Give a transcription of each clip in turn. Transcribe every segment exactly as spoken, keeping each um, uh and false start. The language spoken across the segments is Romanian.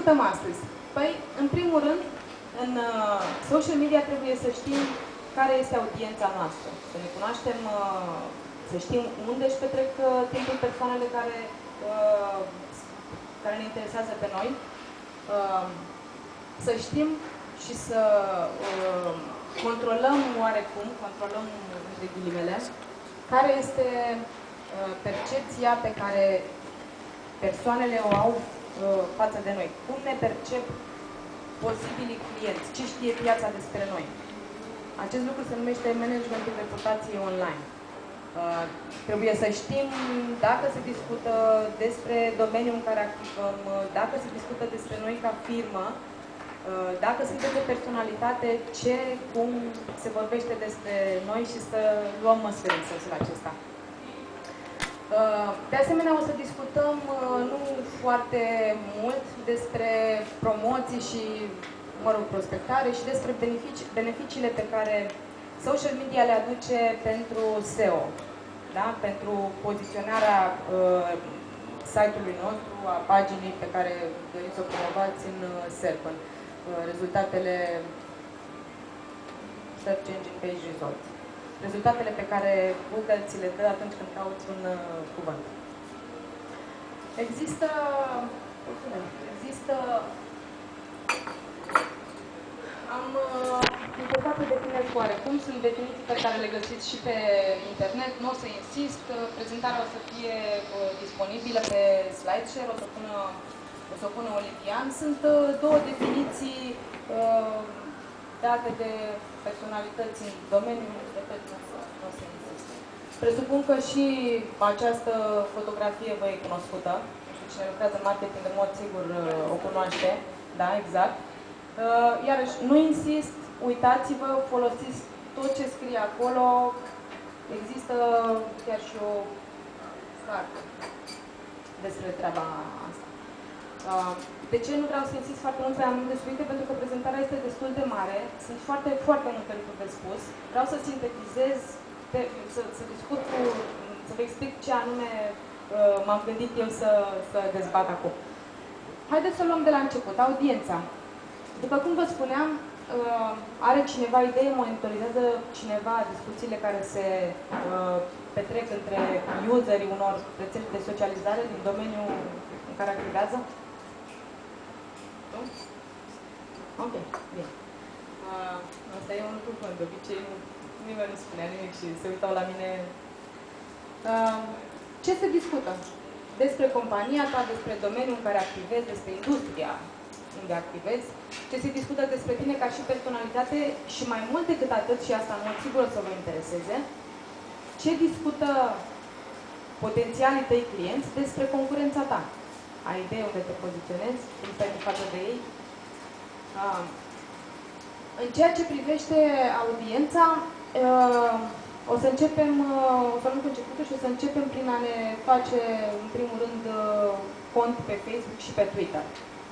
discutăm astăzi? Păi, în primul rând, în uh, social media trebuie să știm care este audiența noastră, să ne cunoaștem, uh, să știm unde își petrec uh, timpul persoanele care, uh, care ne interesează pe noi, uh, să știm și să uh, controlăm oarecum, controlăm între ghilimele, care este uh, percepția pe care persoanele o au uh, față de noi. Cum ne percep posibilii clienți? Ce știe piața despre noi? Acest lucru se numește managementul reputației online. Uh, trebuie să știm dacă se discută despre domeniul în care activăm, dacă se discută despre noi ca firmă, uh, dacă suntem de personalitate, ce, cum se vorbește despre noi și să luăm măsuri în sensul acesta. De asemenea, o să discutăm nu foarte mult despre promoții și, mă rog, prospectare și despre beneficii, beneficiile pe care social media le aduce pentru S E O, da? Pentru poziționarea uh, site-ului nostru, a paginii pe care doriți să o promovați în uh, SERP, în uh, rezultatele Search Engine Page Results. Rezultatele pe care Google ți le dă atunci când cauți un uh, cuvânt. Există, există, am uh, încercat să definez oarecum, sunt definiții pe care le găsiți și pe internet, nu o să insist, prezentarea o să fie uh, disponibilă pe SlideShare, o să pună, o să pună Olivian. Sunt uh, două definiții uh, date de personalități în domeniul, repet, nu o să insist. Presupun că și această fotografie vă e cunoscută. Cine lucrează în marketing, în mod sigur o cunoaște. Da, exact. Iarăși, nu insist, uitați-vă, folosiți tot ce scrie acolo. Există chiar și o carte despre treaba asta. De ce nu vreau să insist foarte mult pe anumite subiecte? Pentru că prezentarea este destul de mare. Sunt foarte, foarte multe lucruri de spus. Vreau să sintetizez, pe, să, să discut cu, să vă explic ce anume uh, m-am gândit eu să, să dezbat acum. Haideți să luăm de la început. Audiența. După cum vă spuneam, uh, are cineva idee, monitorizează cineva discuțiile care se uh, petrec între userii unor rețele de socializare din domeniul în care activează? Nu? Ok, bine. Uh, asta e un lucru bun. De obicei, nimeni nu spunea nimic și se uitau la mine. Uh, ce se discută? Despre compania ta, despre domeniul în care activezi, despre industria unde activezi, ce se discută despre tine ca și personalitate și mai mult decât atât, și asta în mod sigur o să vă intereseze, ce discută potențialii tăi clienți despre concurența ta. Ai idee unde te poziționezi, cum stai în față de ei. Uh, în ceea ce privește audiența, uh, o să începem, uh, o să luăm cu începutul și o să începem prin a ne face, în primul rând, uh, cont pe Facebook și pe Twitter.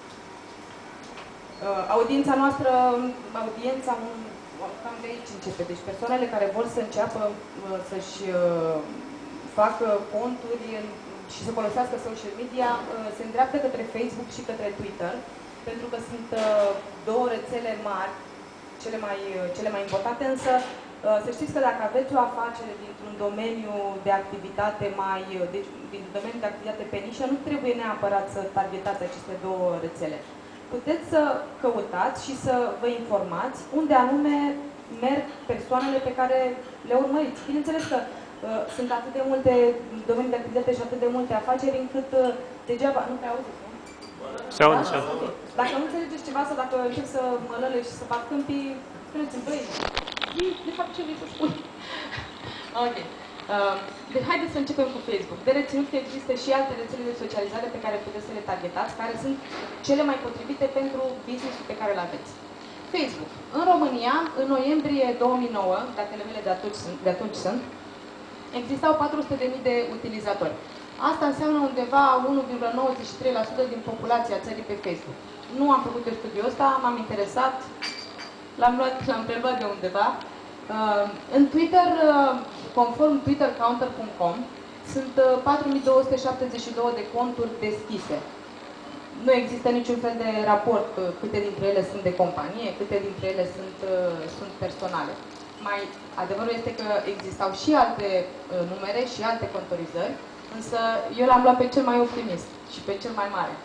Uh, audiența noastră, audiența cam de aici începe. Deci persoanele care vor să înceapă uh, să-și uh, facă conturi în și să folosească social media, se îndreaptă către Facebook și către Twitter, pentru că sunt două rețele mari, cele mai, cele mai importante, însă să știți că dacă aveți o afacere dintr-un domeniu de activitate mai, deci dintr-un domeniu de activitate pe nișă, nu trebuie neapărat să targetați aceste două rețele. Puteți să căutați și să vă informați unde anume merg persoanele pe care le urmăriți. Bineînțeles că Uh, sunt atât de multe domenii de activitate și atât de multe afaceri încât uh, degeaba... Nu te auziți, nu? Se aude, se aude. Okay. Dacă nu înțelegeți ceva sau dacă încep să mă lălăi și să fac câmpii, spuneți-mi, băi, de fapt ce vrei să spui? Ok. Uh, deci haideți să începem cu Facebook. De reținut că există și alte rețele de socializare pe care puteți să le targetați, care sunt cele mai potrivite pentru business-ul pe care îl aveți. Facebook. În România, în noiembrie două mii nouă, datele mele de atunci, de atunci sunt, existau patru sute de mii de utilizatori. Asta înseamnă undeva unu virgulă nouăzeci și trei la sută din populația țării pe Facebook. Nu am făcut eu studiul ăsta, m-am interesat, l-am luat, l-am preluat de undeva. Uh, în Twitter, uh, conform twitter counter punct com, sunt uh, patru mii două sute șaptezeci și două de conturi deschise. nu există niciun fel de raport câte dintre ele sunt de companie, câte dintre ele sunt, sunt personale. Mai adevărul este că existau și alte numere și alte contorizări, însă eu l-am luat pe cel mai optimist și pe cel mai mare.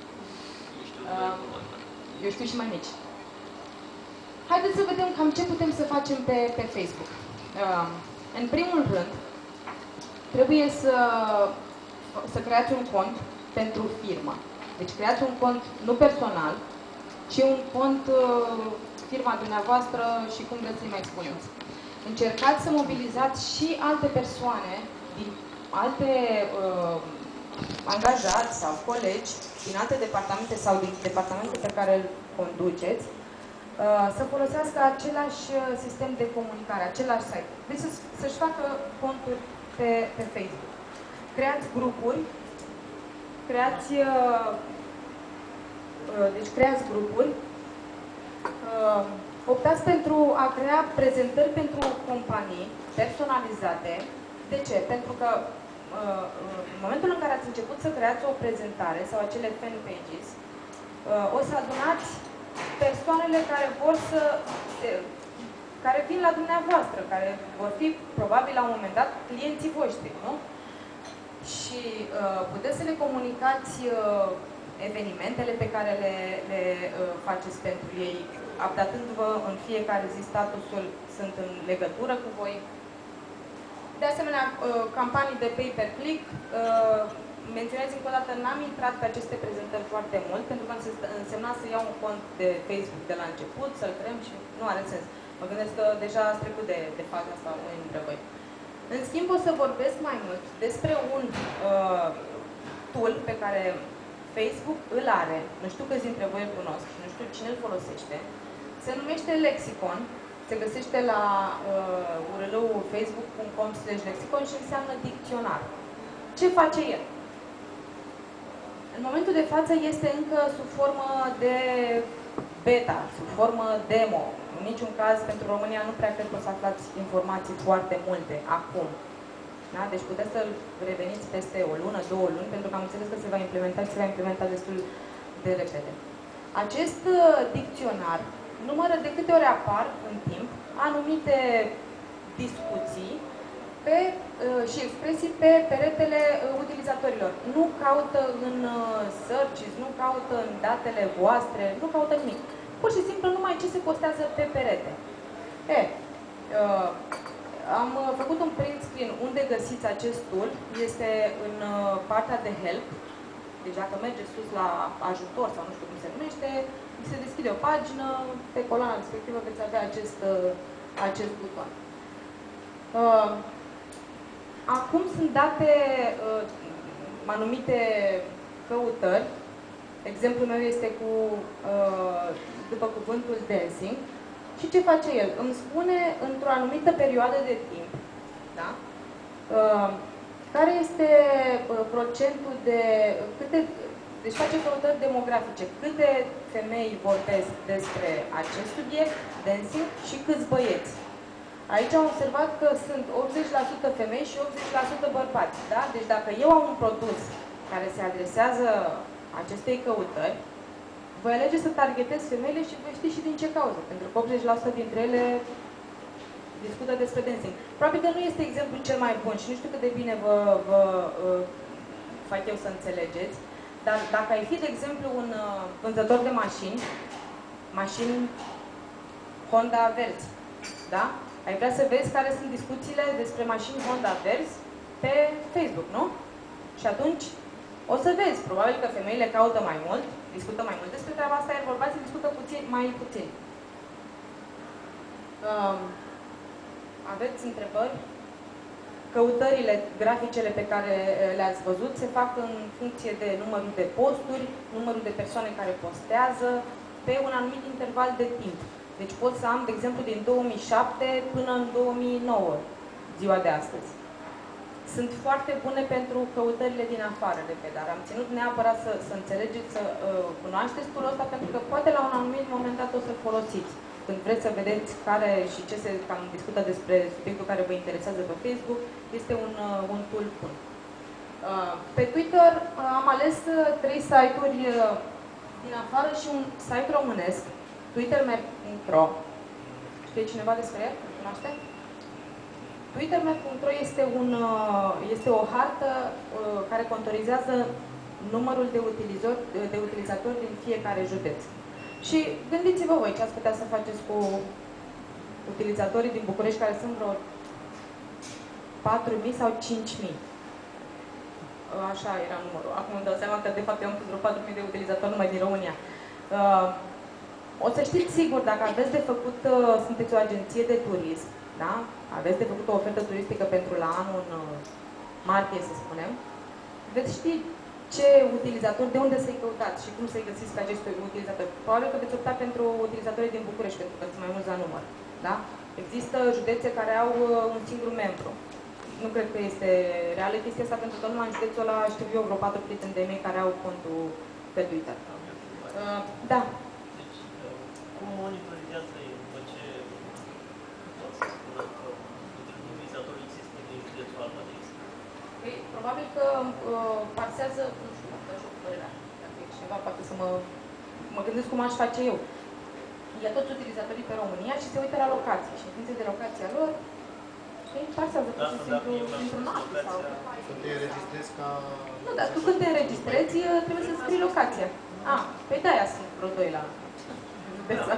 Eu știu și mai mici. Haideți să vedem cam ce putem să facem pe, pe Facebook. În primul rând, trebuie să, să creați un cont pentru firmă. Deci creați un cont nu personal, ci un cont uh, firma dumneavoastră și cum vreți să-i mai spuneți. Încercați să mobilizați și alte persoane din alte uh, angajați sau colegi din alte departamente sau din departamente pe care îl conduceți uh, să folosească același sistem de comunicare, același site. Deci să-și facă conturi pe, pe Facebook. Creați grupuri, creați uh, Deci creați grupuri, optați pentru a crea prezentări pentru companii personalizate. De ce? Pentru că în momentul în care ați început să creați o prezentare sau acele fan pages, o să adunați persoanele care vor să, care vin la dumneavoastră, care vor fi probabil la un moment dat clienții voștri, nu? Și puteți să le comunicați evenimentele pe care le, le uh, faceți pentru ei, updatându-vă în fiecare zi statusul, sunt în legătură cu voi. De asemenea, uh, campanii de pay-per-click, uh, menționez încă o dată, n-am intrat pe aceste prezentări foarte mult, pentru că însemna să iau un cont de Facebook de la început, să-l creăm și nu are sens. Mă gândesc că deja ați trecut de, de faza asta unii dintre voi. În schimb, o să vorbesc mai mult despre un uh, tool pe care Facebook îl are, nu știu câți dintre voi îl cunosc, nu știu cine îl folosește, se numește Lexicon, se găsește la uh, U R L-ul facebook punct com slash lexicon și înseamnă dicționar. Ce face el? În momentul de față este încă sub formă de beta, sub formă demo. În niciun caz, pentru România, nu prea cred că o să aflați informații foarte multe acum. Da? Deci puteți să-l reveniți peste o lună, două luni, pentru că am înțeles că se va implementa și se va implementa destul de repede. Acest dicționar numără de câte ori apar în timp anumite discuții pe, și expresii pe peretele utilizatorilor. Nu caută în searches, nu caută în datele voastre, nu caută nimic. Pur și simplu numai ce se postează pe perete. E, uh, Am făcut un print screen unde găsiți acest tool. Este în partea de help. Deci dacă mergeți sus la ajutor sau nu știu cum se numește, se deschide o pagină, pe coloana respectivă veți avea acest, acest buton. Acum sunt date anumite căutări. Exemplul meu este cu, după cuvântul dancing. Și ce face el? Îmi spune într-o anumită perioadă de timp, da? Uh, care este uh, procentul de câte, deci face căutări demografice, câte femei vorbesc despre acest subiect, dancing, și câți băieți. Aici am observat că sunt optzeci la sută femei și optzeci la sută bărbați, da? Deci dacă eu am un produs care se adresează acestei căutări, voi alege să targetez femeile și voi ști și din ce cauză, pentru că optzeci la sută dintre ele discută despre dancing. Probabil că nu este exemplul cel mai bun și nu știu cât de bine vă, vă uh, fac eu să înțelegeți, dar dacă ai fi, de exemplu, un uh, vânzător de mașini, mașini Honda Verzi, da? Ai vrea să vezi care sunt discuțiile despre mașini Honda Verzi pe Facebook, nu? Și atunci o să vezi, probabil că femeile caută mai mult, discută mai mult despre treaba asta, iar bărbații discută puțin, mai puțin. Um, aveți întrebări? Căutările, graficele pe care le-ați văzut se fac în funcție de numărul de posturi, numărul de persoane care postează, pe un anumit interval de timp. Deci pot să am, de exemplu, din două mii șapte până în două mii nouă, ziua de astăzi. Sunt foarte bune pentru căutările din afară, repede, dar am ținut neapărat să, să înțelegeți, să uh, cunoașteți tool ăsta, pentru că poate la un anumit moment dat o să-l folosiți. Când vreți să vedeți care și ce se cam discută despre subiectul care vă interesează pe Facebook, este un, uh, un tool bun. Uh, pe Twitter uh, am ales uh, trei site-uri uh, din afară și un site românesc, twittermap punct ro. Știe cineva despre el? Cunoaște? twittermap punct ro este, un, este o hartă care contorizează numărul de, utilizor, de utilizatori din fiecare județ. Și gândiți-vă voi ce ați putea să faceți cu utilizatorii din București, care sunt vreo patru mii sau cinci mii. Așa era numărul. Acum îmi dau seama că de fapt eu am pus vreo patru mii de utilizatori numai din România. O să știți sigur, dacă aveți de făcut, sunteți o agenție de turism, da? Aveți de făcut o ofertă turistică pentru la anul în martie, să spunem, veți ști ce utilizatori, de unde să-i căutați și cum să-i găsiți pe acești utilizatori. Probabil că veți opta pentru utilizatorii din București, pentru că sunt mai mulți la număr. Da? Există județe care au un singur membru. Nu cred că este reală chestia asta, pentru că numai în județul ăla știu eu vreo patru prieteni de mei care au contul pe Twitter. Uh, da. Deci, cum monitorizează ei după ce pot să spună că utilizatorul există din județul Alba, de exemplu? Păi, probabil că uh, parsează, nu știu, dacă joc părerea, dacă e cineva, poate să mă, mă gândesc cum aș face eu. Ia toți utilizatorii pe România și se uită la locații și în funcție de locația lor, știi, parsează pur și simplu într-un act sau... Să te înregistrezi ca... Nu, dar tu când te înregistrezi, trebuie să scrii locația. Ah, pe de-aia sunt vreo doi la județa.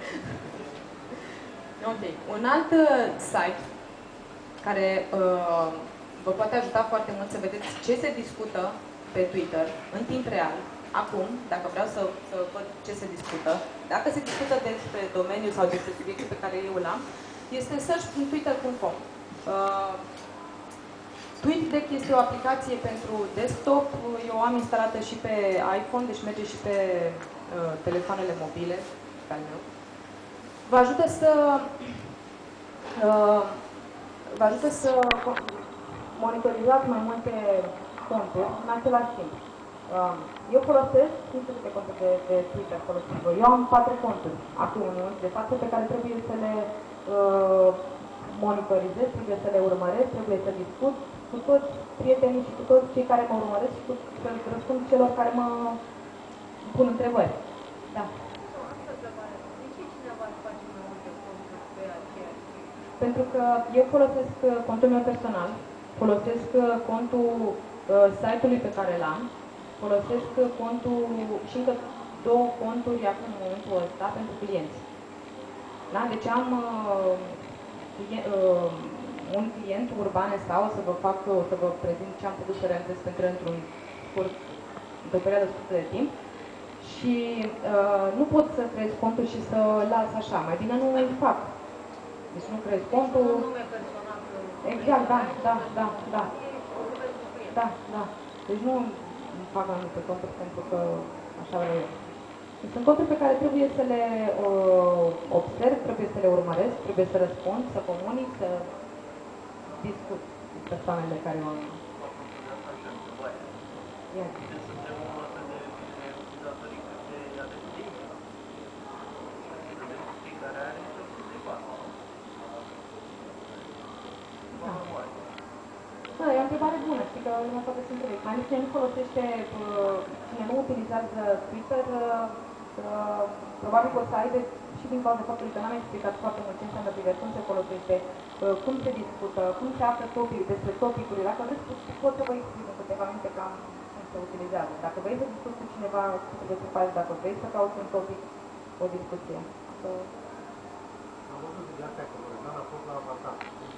Ok. Un alt site care uh, vă poate ajuta foarte mult să vedeți ce se discută pe Twitter în timp real, acum, dacă vreau să, să văd ce se discută, dacă se discută despre domeniul sau despre subiectul pe care eu îl am, este search punct twitter punct com. Uh, TweetDeck este o aplicație pentru desktop, eu o am instalată și pe iPhone, deci merge și pe uh, telefoanele mobile, pe al meu. Vă ajută să uh, vă ajută să monitorizați mai multe conturi în același timp. Uh, eu folosesc cinci sute de conturi de, de Twitter, folosesc. Eu am patru conturi acum în momentul de față pe care trebuie să le uh, monitorizez, trebuie să le urmăresc, trebuie să discut cu toți prietenii și cu toți cei care mă urmăresc și cu, să răspund celor care mă pun întrebări. Da. Pentru că eu folosesc contul meu personal, folosesc contul uh, site-ului pe care l-am, folosesc contul și încă două conturi acum în momentul ăsta pentru clienți. Da? Deci am uh, client, uh, un client urban sau să vă fac, o să vă prezint ce am putut să realizez pentru într-un scurt, într-o perioadă scurtă de timp. Și uh, nu pot să creez contul și să las așa, mai bine nu îl fac. Deci nu creez contul. Exact, da, da, da, da. Da, da. Deci nu fac mai multe conturi pentru că așa vreau eu. Deci sunt conturi pe care trebuie să le uh, observ, trebuie să le urmăresc, trebuie să răspund, să comunic, să discut cu persoanele care o am. Ia. Da, e o întrebare bună, știi că lumea poate să întrebe. Mai ales cine nu folosește, cine nu utilizează Twitter, probabil că o să aibă și din cauza faptului că n-am explicat foarte mult ce înseamnă Twitter, cum se folosește, cum se discută, cum se află topii, despre topicuri. Dacă vreți, pot să vă explic în câteva minute cam cum se utilizează. Dacă vrei să discuți cu cineva, ce trebuie să faci, dacă vrei să cauți un topic, o discuție. Am văzut de astea că Loredana a fost la avatar.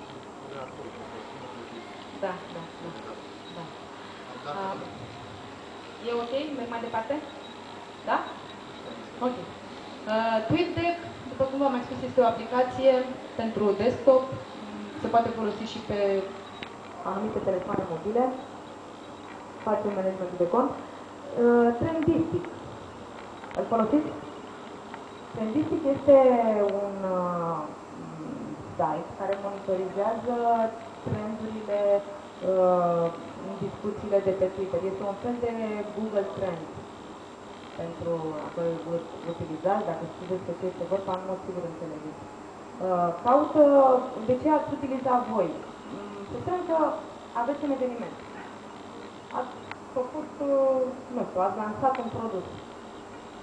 Da, da, da. da. Uh, e ok? Merg mai departe? Da? Ok. Uh, TweetDeck, după cum v-am mai spus, este o aplicație pentru desktop. Se poate folosi și pe anumite telefoane mobile. Face management de cont. Uh, Trendistic. Îl folosiți? Trendistic este un uh, site care monitorizează trendurile uh, în discuțiile de pe Twitter. Este un fel de Google Trend pentru dacă îl utilizați, dacă știți despre ce este vorba, în mod sigur înțelegeți. Uh, caută, de ce ați utiliza voi? Mm, să spunem că aveți un eveniment. Ați făcut, uh, nu știu, ați lansat un produs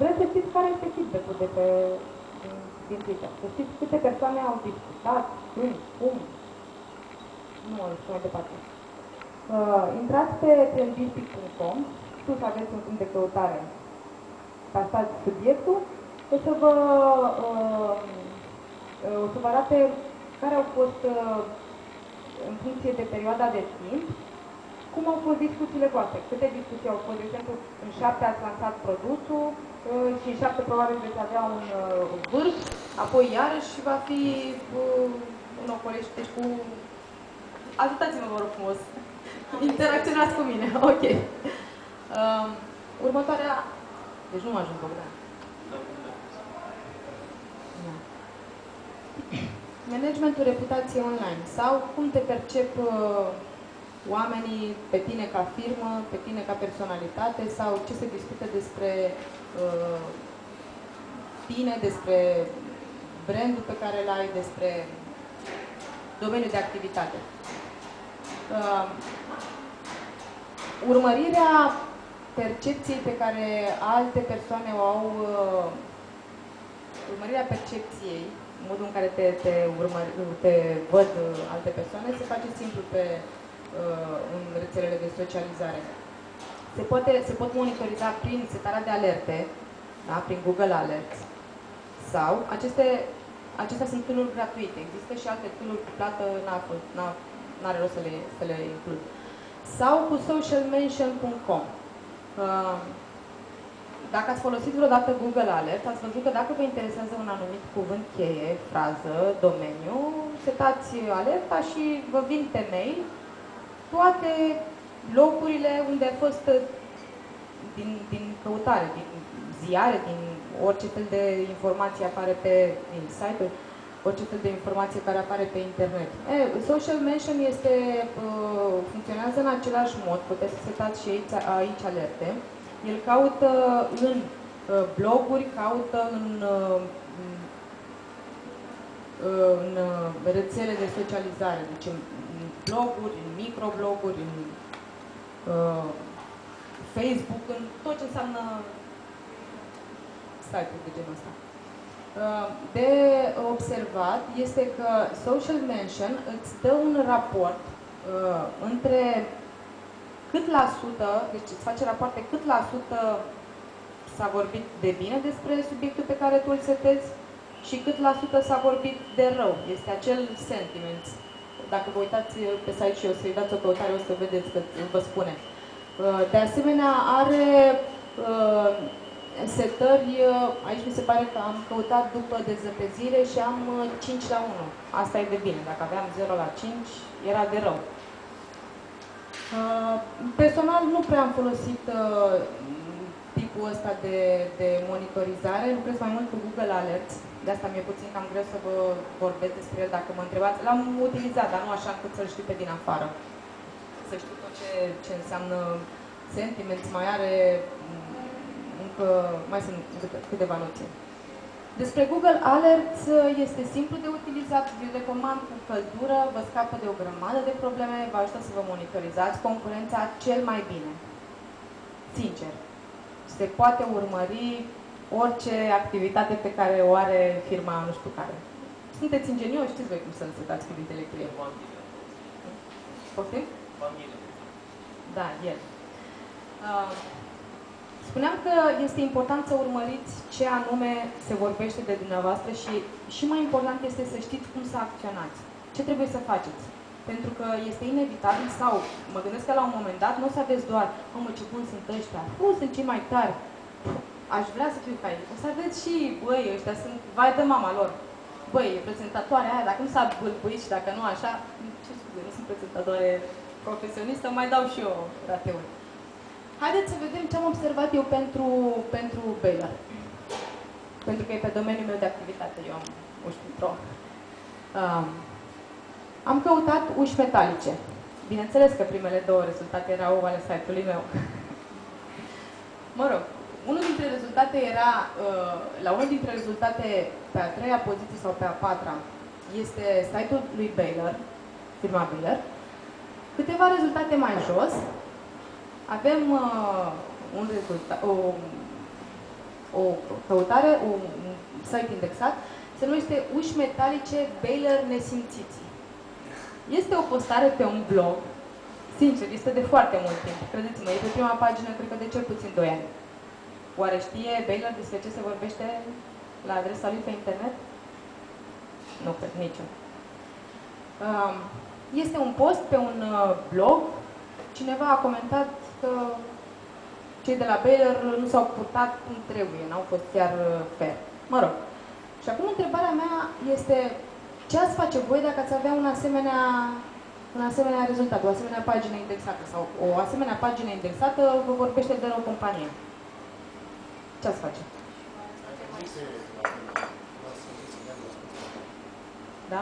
vreți să știți care este feedback-ul de pe din, din Twitter. Să știți câte persoane au discutat, când, cum. Nu mă duc mai departe. Uh, intrați pe trendistic punct com, sus aveți un punct de căutare. Tastați subiectul, o să vă, uh, o să vă arate care au fost, uh, în funcție de perioada de timp, cum au fost discuțiile voastre. Câte discuții au fost, de exemplu, în șapte ați lansat produsul uh, și în șapte probabil veți avea un uh, vârf, apoi iarăși va fi uh, un ocolești, deci cu... Ajutați-mă, vă rog frumos. Interacționați cu mine, ok. Uh, următoarea... Deci nu mă ajung, Bogdan. Da. Managementul reputației online sau cum te percep uh, oamenii pe tine ca firmă, pe tine ca personalitate sau ce se discută despre uh, tine, despre brandul pe care îl ai, despre domeniul de activitate. Uh, urmărirea percepției pe care alte persoane o au, uh, urmărirea percepției, modul în care te, te, urmări, te văd uh, alte persoane, se face simplu pe, uh, în rețelele de socializare. Se, poate, se pot monitoriza prin setarea de alerte, da, prin Google Alerts, sau aceste, acestea sunt tool-uri gratuite. Există și alte tool-uri cu plată, n-are rost să le, să le includ. Sau cu social mention punct com. Uh, dacă ați folosit vreodată Google Alert, ați văzut că dacă vă interesează un anumit cuvânt cheie, frază, domeniu, setați alerta și vă vin pe mail toate locurile unde a fost din, din căutare, din ziare, din orice fel de informație apare pe din site-uri, orice fel de informație care apare pe internet. E, social mention este, uh, funcționează în același mod, puteți să setați și aici, aici alerte. El caută în uh, bloguri, caută în, uh, în uh, rețele de socializare, deci în, în bloguri, în microbloguri, în uh, Facebook, în tot ce înseamnă site-uri de genul ăsta. De observat este că social mention îți dă un raport uh, între cât la sută, deci îți face rapoarte cât la sută s-a vorbit de bine despre subiectul pe care tu îl setezi și cât la sută s-a vorbit de rău. Este acel sentiment. Dacă vă uitați pe site și o să-i dați o căutare, o să vedeți că vă spune. Uh, de asemenea, are uh, setări, aici mi se pare că am căutat după dezăpezire și am cinci la unu. Asta e de bine. Dacă aveam zero la cinci, era de rău. Personal nu prea am folosit tipul ăsta de, de monitorizare. Lucrez mai mult cu Google Alerts. De asta mi-e puțin cam greu să vă vorbesc despre el dacă mă întrebați. L-am utilizat, dar nu așa încât să-l știu pe din afară. Să știu tot ce, ce înseamnă sentiments, mai are încă, mai sunt câteva noții. Despre Google Alerts este simplu de utilizat, vi-l recomand cu căldură, vă scapă de o grămadă de probleme, vă ajută să vă monitorizați concurența cel mai bine. Sincer, se poate urmări orice activitate pe care o are firma nu știu care. Sunteți ingenioși, știți voi cum să setați cuvintele cheie. Poftim? Da, el. Uh, Spuneam că este important să urmăriți ce anume se vorbește de dumneavoastră și, și mai important este să știți cum să acționați. Ce trebuie să faceți. Pentru că este inevitabil sau, mă gândesc că la un moment dat, nu o să aveți doar, mă, ce buni sunt ăștia, nu sunt cei mai tari, aș vrea să fiu ca ei. O să aveți și, băi, ăștia sunt, vai de mama lor. Băi, prezentatoarea aia, dacă nu s-a bâlbâit și dacă nu așa, ce scuze, nu sunt prezentatoare profesionistă, mai dau și eu rateuri. Haideți să vedem ce am observat eu pentru, pentru Baylor. Pentru că e pe domeniul meu de activitate, eu am uși Pro. Um, am căutat uși metalice. Bineînțeles că primele două rezultate erau ale site-ului meu. Mă rog, unul dintre rezultate era, uh, la unul dintre rezultate pe a treia poziție sau pe a patra, este site-ul lui Baylor, firma Baylor. Câteva rezultate mai jos, avem uh, un rezultat, o o căutare, un site indexat, se numește Uși metalice Baylor nesimțiți. Este o postare pe un blog, sincer, este de foarte mult timp. Credeți-mă, e pe prima pagină, cred că de cel puțin doi ani. Oare știe Baylor despre ce se vorbește la adresa lui pe internet? Nu cred, niciun. Este un post pe un blog. Cineva a comentat că cei de la Baylor nu s-au purtat cum trebuie, n-au fost chiar fair. Mă rog. Și acum întrebarea mea este: ce ați face voi dacă ați avea un asemenea, un asemenea rezultat, o asemenea pagină indexată sau o asemenea pagină indexată vă vorbește de o companie? Ce ați face? Da?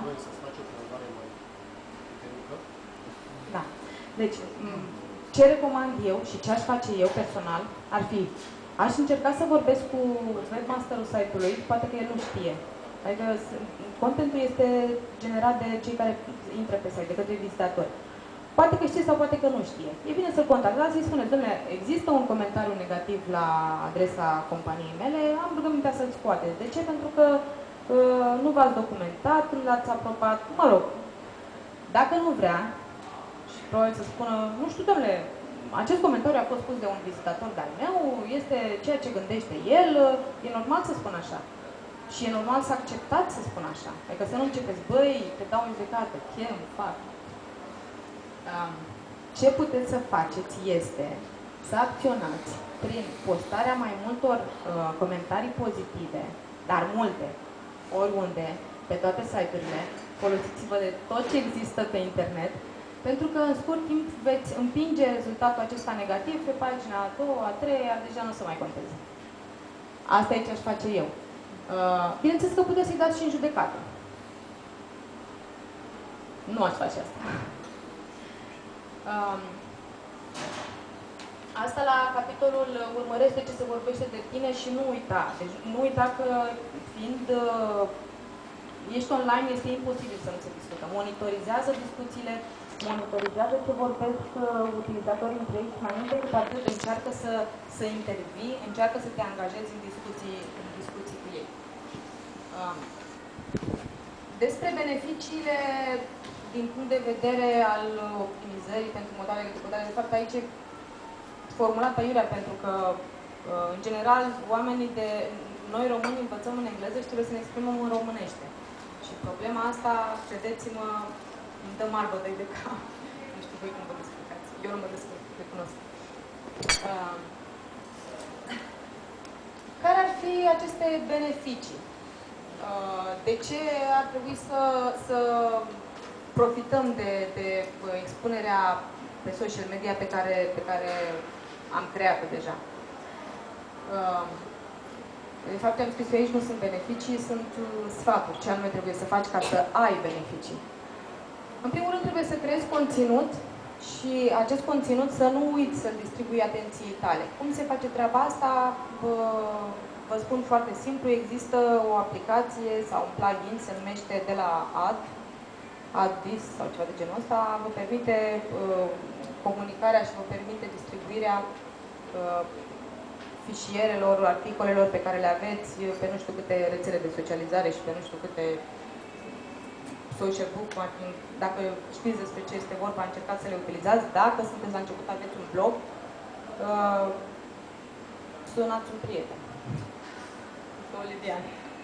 Da. Deci, ce recomand eu și ce aș face eu personal ar fi: aș încerca să vorbesc cu webmasterul site-ului, poate că el nu știe. Adică contentul este generat de cei care intră pe site, de către vizitatori. Poate că știe sau poate că nu știe. E bine să-l contactați, să-i spuneți: dom'le, există un comentariu negativ la adresa companiei mele, am rugămintea să-l scoateți. De ce? Pentru că uh, nu v-ați documentat când l-ați aprobat. Mă rog, dacă nu vrea, și probabil să spună: nu știu, dom'le, acest comentariu a fost spus de un vizitator de-al meu, este ceea ce gândește el, e normal să spun așa. Și e normal să acceptați să spun așa. Adică să nu începeți: băi, te dau în judecată, chem, fac. Um, ce puteți să faceți este să acționați prin postarea mai multor uh, comentarii pozitive, dar multe, oriunde, pe toate site-urile. Folosiți-vă de tot ce există pe internet, pentru că în scurt timp veți împinge rezultatul acesta negativ pe pagina a doua, a treia, deja nu o să mai conteze. Asta e ce aș face eu. Uh, bineînțeles că puteți să-i dați și în judecată. Nu aș face asta. Um, asta la capitolul urmărește ce se vorbește de tine și nu uita. Deci nu uita că fiind uh, ești online, este imposibil să nu se discută. Monitorizează discuțiile, monitorizează ce vorbesc uh, utilizatorii între ei, mai mult decât atât, încearcă să, să intervii, încearcă să te angajezi în discuții, în discuții cu ei. Um, despre beneficiile din punct de vedere al optimizării pentru motoarele de căutare, de fapt aici e formulat aiurea, pentru că în general oamenii de noi români învățăm în engleză și trebuie să ne exprimăm în românește. Și problema asta, credeți-mă, îmi dă marbă de de cap. Nu știu voi cum vă descurcați. Eu nu mă descurc, recunosc. Uh, care ar fi aceste beneficii? Uh, de ce ar trebui să, să profităm de, de expunerea pe social media pe care, pe care am creat-o deja? Uh, de fapt, am scris eu aici, nu sunt beneficii, sunt sfaturi. Ce anume trebuie să faci ca să ai beneficii? În primul rând, trebuie să creezi conținut și acest conținut să nu uiți să-l distribui atenției tale. Cum se face treaba asta? Vă, vă spun foarte simplu, există o aplicație sau un plugin, se numește de la Ad, AdThis sau ceva de genul ăsta, vă permite uh, comunicarea și vă permite distribuirea uh, fișierelor, articolelor pe care le aveți pe nu știu câte rețele de socializare și pe nu știu câte social bookmarking. Dacă știți despre ce este vorba, încercați să le utilizați. Dacă sunteți la început, aveți un blog, uh, sunați un prieten. Olivian.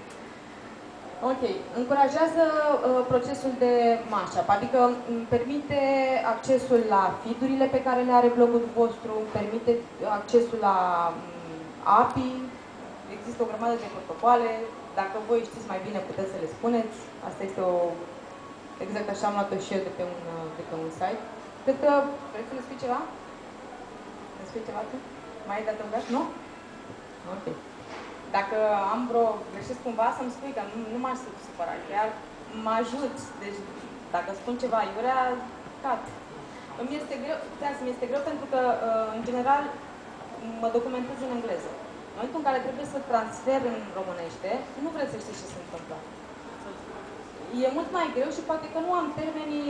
Ok. Încurajează uh, procesul de mashup, adică permite accesul la feed-urile pe care le are blogul vostru, permite accesul la A P I, există o grămadă de protocoale. Dacă voi știți mai bine, puteți să le spuneți. Asta este o... Exact așa am luat-o și eu de pe un, de pe un site. Cred că... Vreți să ne spui ceva? Ne spui ceva tu? Mai ai de adăugat? Nu? Ok. Dacă am vreo greșesc cumva, să-mi spui că nu, nu m-aș supăra. Chiar mă ajut. Deci, dacă spun ceva iurea, cat. Îmi este greu, mi este greu pentru că, în general, mă documentez în engleză. În momentul în care trebuie să transfer în românește, nu vreți să știți ce se întâmplă. E mult mai greu și poate că nu am termenii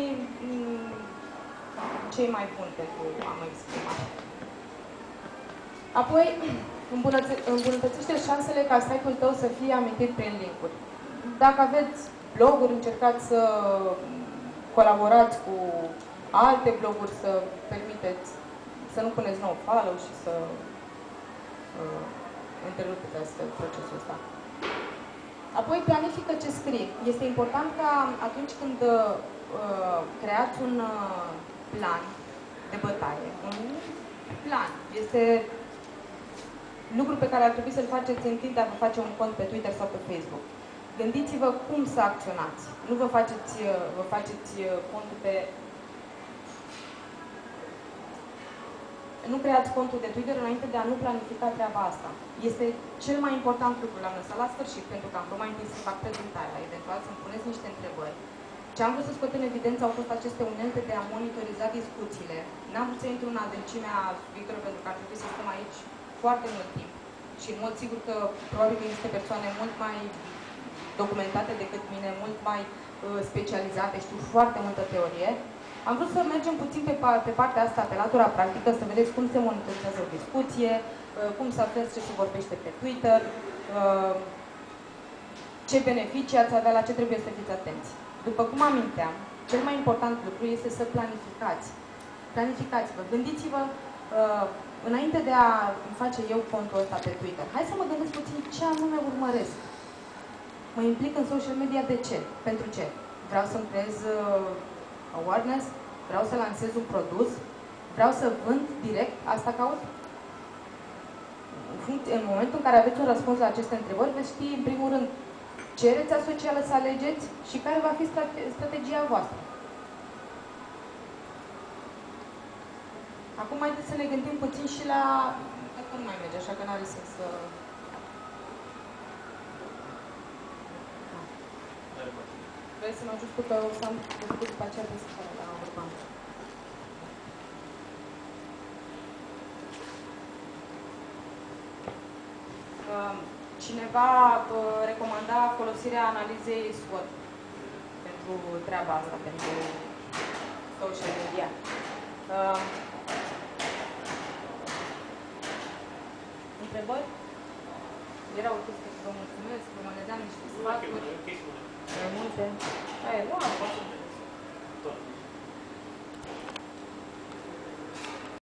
cei mai buni pentru a mă exprima. Apoi, Îmbunătă- îmbunătățește șansele ca site-ul tău să fie amintit prin linkuri. Dacă aveți bloguri, încercați să colaborați cu alte bloguri, să permiteți, să nu puneți nou follow și să uh, întrerupeți astfel procesul ăsta. Apoi planifică ce scrii. Este important ca atunci când uh, creați un uh, plan de bătaie, un plan, este lucru pe care ar trebui să-l faceți în timp de a vă face un cont pe Twitter sau pe Facebook. Gândiți-vă cum să acționați. Nu vă faceți, vă faceți contul pe... Nu creați contul de Twitter înainte de a nu planifica treaba asta. Este cel mai important lucru. L-am lăsat la sfârșit, pentru că am vrut mai întâi să fac prezentarea, eventual să-mi puneți niște întrebări. Ce am vrut să scot în evidență au fost aceste unelte de a monitoriza discuțiile. N-am vrut să intru în adâncimea subiectelor, pentru că ar trebui să stăm aici foarte mult timp. Și în mod sigur că probabil că există persoane mult mai documentate decât mine, mult mai uh, specializate, știu foarte multă teorie. Am vrut să mergem puțin pe, pe partea asta, pe latura practică, să vedeți cum se monitorizează o discuție, uh, cum să aflați ce se vorbește pe Twitter, uh, ce beneficii ați avea, la ce trebuie să fiți atenți. După cum aminteam, cel mai important lucru este să planificați. Planificați-vă, gândiți-vă, uh, înainte de a face eu contul ăsta pe Twitter, hai să mă gândesc puțin ce anume urmăresc. Mă implic în social media de ce? Pentru ce? Vreau să-mi creez uh, awareness? Vreau să lansez un produs? Vreau să vând direct? Asta caut? În, în momentul în care aveți un răspuns la aceste întrebări, veți ști, în primul rând, ce rețea socială să alegeți și care va fi strate strategia voastră. Acum haideți să ne gândim puțin și la... Cred că nu mai merge, așa că n-are sens să... Vrei să mă ajut cu că o să am de făcut după aceea prezentare la urban. Cineva recomanda folosirea analizei SWOT pentru treaba asta, pentru social media. Întrebări? Era o chestie să vă mulțumesc, vă mă dădeam niște sfaturi. Mai multe. Aia, nu am fost.